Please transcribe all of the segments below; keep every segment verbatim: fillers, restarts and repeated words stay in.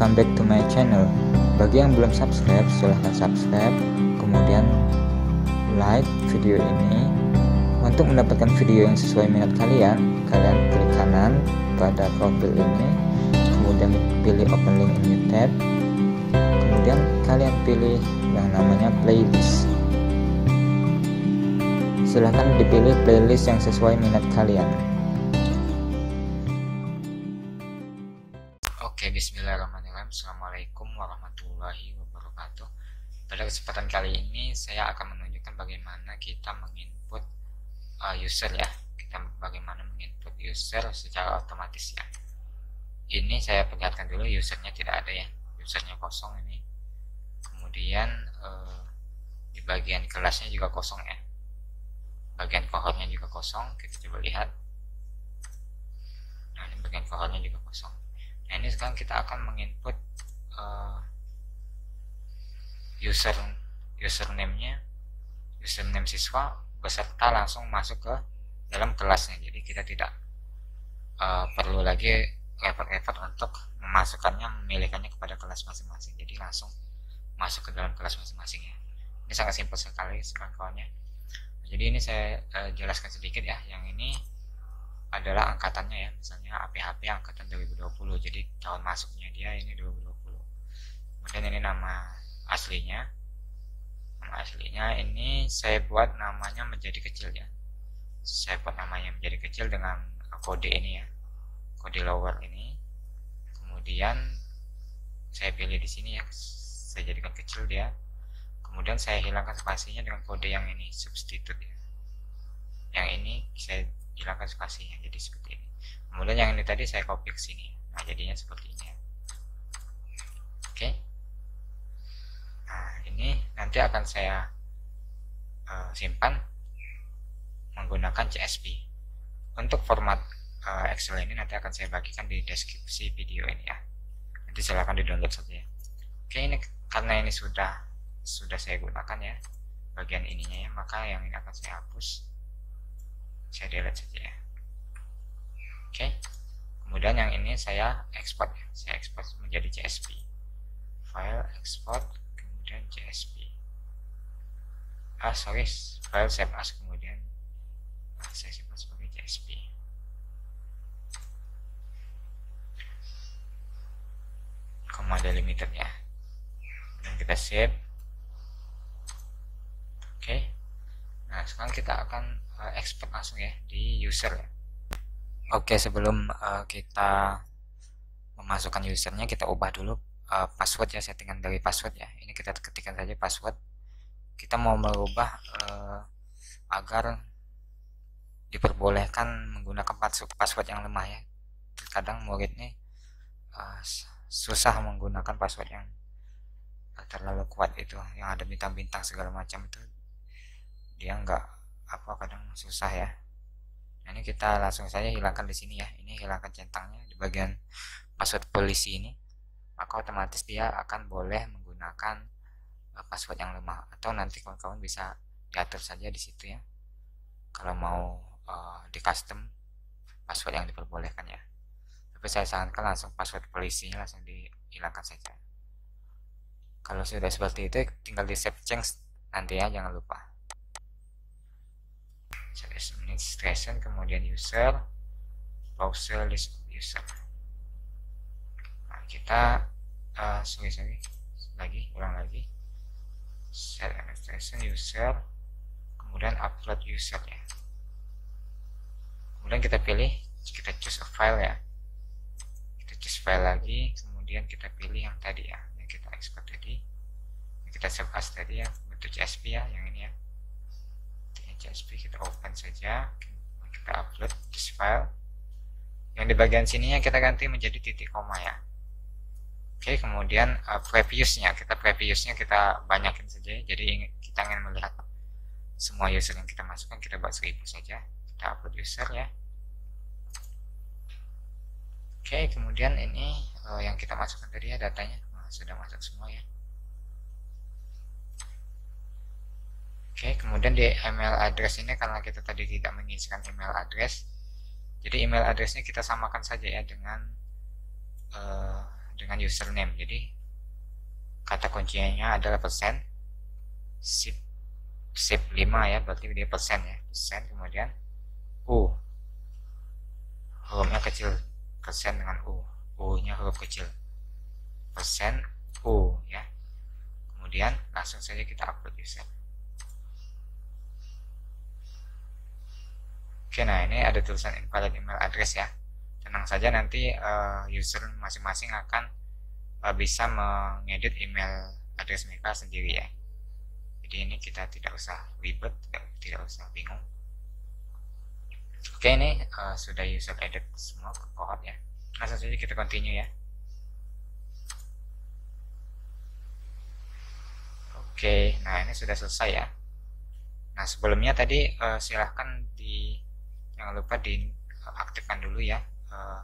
welcome back to my channel. Bagi yang belum subscribe, silahkan subscribe, kemudian like video ini. Untuk mendapatkan video yang sesuai minat kalian, kalian klik kanan pada profil ini, kemudian pilih open link in new tab, kemudian kalian pilih yang namanya playlist. Silahkan dipilih playlist yang sesuai minat kalian. Oke, bismillahirrahmanirrahim. Assalamualaikum warahmatullahi wabarakatuh. Pada kesempatan kali ini saya akan menunjukkan bagaimana kita menginput uh, user ya. Kita bagaimana menginput user secara otomatis ya. Ini saya perlihatkan dulu, usernya tidak ada ya. Usernya kosong ini. Kemudian uh, di bagian kelasnya juga kosong ya. Bagian cohortnya juga kosong. Kita coba lihat. Nah, ini bagian cohortnya juga kosong. Nah, ini sekarang kita akan menginput uh, user username-nya, username siswa beserta langsung masuk ke dalam kelasnya. Jadi kita tidak uh, perlu lagi repot-repot untuk memasukkannya, memilihkannya kepada kelas masing-masing. Jadi langsung masuk ke dalam kelas masing-masing ya. Ini sangat simpel sekali kawan-kawannya. Jadi ini saya uh, jelaskan sedikit ya. Yang ini adalah angkatannya ya, misalnya A P H P angkatan dua ribu dua puluh, jadi tahun masuknya dia ini dua ribu dua puluh. Kemudian ini nama aslinya, nama aslinya ini saya buat namanya menjadi kecil ya, saya buat namanya menjadi kecil dengan kode ini ya, kode lower ini. Kemudian saya pilih di sini ya, saya jadikan kecil dia. Kemudian saya hilangkan spasinya dengan kode yang ini, substitute ya. Yang ini saya hilangkan spasinya jadi seperti ini. Kemudian yang ini tadi saya copy ke sini. Nah, jadinya seperti ini ya. Oke. Nah, ini nanti akan saya uh, simpan menggunakan C S V. Untuk format uh, Excel ini nanti akan saya bagikan di deskripsi video ini ya. Nanti silahkan di-download saja ya. Oke, ini karena ini sudah sudah saya gunakan ya bagian ininya ya, maka yang ini akan saya hapus. Saya delete saja ya. Oke. Kemudian yang ini saya export ya. Saya export menjadi C S V. File export kemudian C S V. Ah, sorry, file save as kemudian ah, saya simpan sebagai C S V. Koma delimited ya. Dan kita save. Oke. Nah, sekarang kita akan uh, export langsung ya di user ya. Oke, sebelum uh, kita memasukkan usernya, kita ubah dulu uh, password ya, settingan dari password ya. Ini kita ketikkan saja password. Kita mau merubah uh, agar diperbolehkan menggunakan password yang lemah ya. Terkadang murid nih uh, susah menggunakan password yang terlalu kuat itu, yang ada bintang-bintang segala macam itu. Dia enggak apa kadang susah ya. Nah, ini kita langsung saja hilangkan di sini ya. Ini hilangkan centangnya di bagian password polisi ini. Maka otomatis dia akan boleh menggunakan uh, password yang lemah, atau nanti kawan-kawan bisa diatur saja di situ ya. Kalau mau uh, di custom password yang diperbolehkan ya. Tapi saya sarankan langsung password polisinya langsung dihilangkan saja. Kalau sudah seperti itu tinggal di save change nanti ya, jangan lupa. Administration, kemudian user, browser list user. Nah, kita uh, sorry sorry lagi ulang lagi set administration user, kemudian upload user ya. Kemudian kita pilih, kita choose a file ya, kita choose file lagi, kemudian kita pilih yang tadi ya, yang kita export tadi, yang kita save as tadi ya, bentuk C S V ya, yang ini ya. C S V kita open saja, kita upload this file. Yang di bagian sininya kita ganti menjadi titik koma ya. Oke, kemudian uh, previewsnya kita previewsnya kita banyakin saja. Jadi kita ingin melihat semua user yang kita masukkan, kita buat seribu saja. Kita upload user ya. Oke, kemudian ini uh, yang kita masukkan tadi ya datanya, nah, sudah masuk semua ya. Oke, kemudian di email address ini karena kita tadi tidak mengisikan email address, jadi email addressnya kita samakan saja ya dengan uh, dengan username. Jadi kata kuncinya adalah persen shift shift lima ya, berarti dia persen ya, persen, kemudian U, hurufnya kecil, persen dengan U, U nya huruf kecil, persen U ya. Kemudian langsung saja kita upload user. Oke, nah ini ada tulisan invalid email address ya. Tenang saja, nanti uh, user masing-masing akan uh, bisa mengedit email address mereka sendiri ya. Jadi ini kita tidak usah ribet, tidak, tidak usah bingung. Oke, ini uh, sudah user edit semua ke cohort ya. Langsung saja kita continue ya. Oke, nah ini sudah selesai ya. Nah sebelumnya tadi uh, silahkan di jangan lupa diaktifkan dulu ya uh,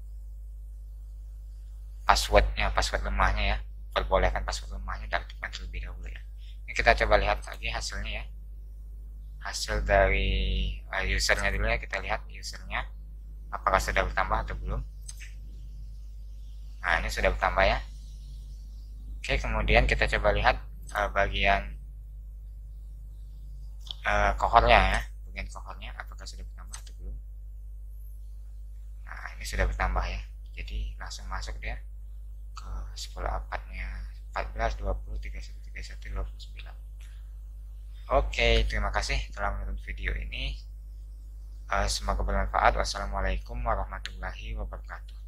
passwordnya, password lemahnya ya. Perbolehkan password lemahnya diaktifkan terlebih dahulu ya. Ini kita coba lihat lagi hasilnya ya. Hasil dari uh, usernya dulu ya, kita lihat usernya apakah sudah bertambah atau belum. Nah ini sudah bertambah ya. Oke, kemudian kita coba lihat uh, bagian uh, cohortnya ya, bagian cohortnya apakah sudah bertambah atau belum. Nah ini sudah bertambah ya, jadi langsung masuk dia ke sepuluh apatnya, empat belas, dua puluh, tiga puluh satu, tiga puluh satu, dua puluh sembilan. Oke, terima kasih telah menonton video ini. Uh, semoga bermanfaat. Wassalamualaikum warahmatullahi wabarakatuh.